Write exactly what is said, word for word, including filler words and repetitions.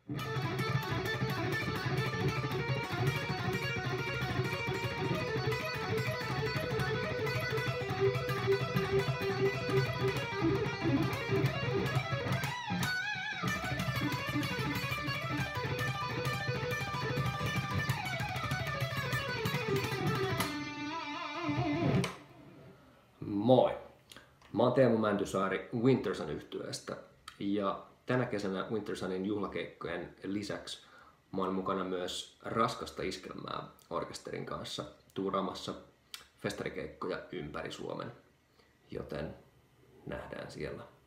Moi! Mä oon Teemu Mäntysaari Wintersun yhtyeestä ja tänä kesänä Wintersunin juhlakeikkojen lisäksi mä oon mukana myös Raskasta iskelmää orkesterin kanssa tuuraamassa festarikeikkoja ympäri Suomen, joten nähdään siellä.